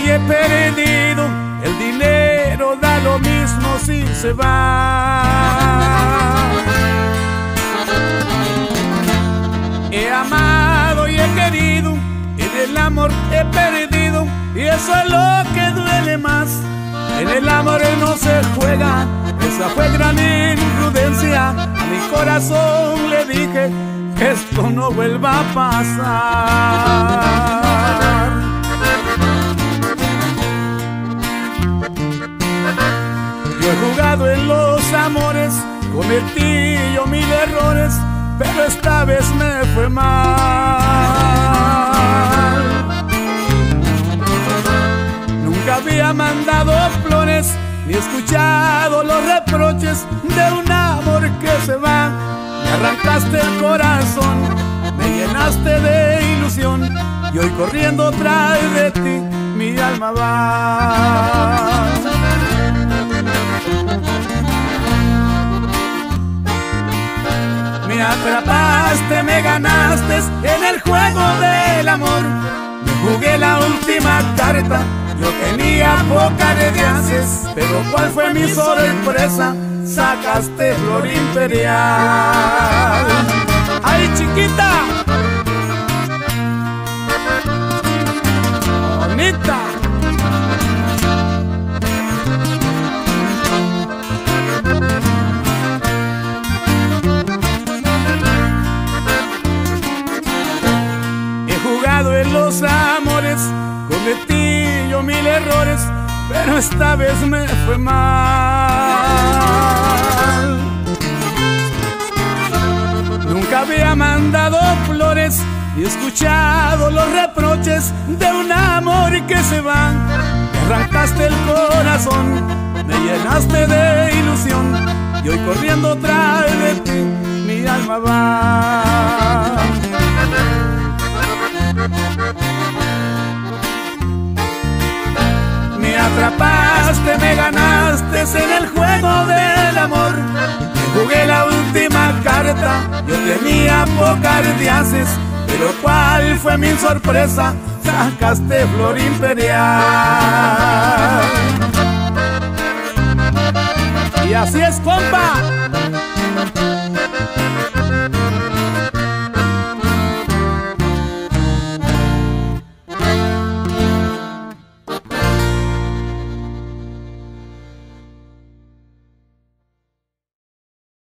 y he perdido. El dinero da lo mismo si se va. He amado y he querido, en el amor he perdido, y eso es lo que duele más. En el amor no se juega, esa fue gran imprudencia. A mi corazón le dije que esto no vuelva a pasar. Yo he jugado en los amores, cometí yo 1000 errores, pero esta vez me fue mal. Nunca había mandado flores, ni escuchado los reproches de un amor que se va. Me arrancaste el corazón, me llenaste de ilusión, y hoy corriendo tras de ti mi alma va. Me atrapaste, me ganaste en el juego del amor. Me jugué la última carta, yo tenía poca de dioses, pero ¿cuál fue mi sorpresa? Sacaste flor imperial. ¡Ay, chiquita! ¡Bonita! He jugado en los amores, cometí yo 1000 errores, pero esta vez me fue mal. Nunca había mandado flores, ni escuchado los reproches de un amor que se va. Me arrancaste el corazón, me llenaste de ilusión, y hoy corriendo tras de ti mi alma va. Me atrapaste, me ganaste en el juego del amor. Me jugué la última carta, yo tenía pocas de haces, pero ¿cuál fue mi sorpresa? Sacaste flor imperial. Y así es, compa.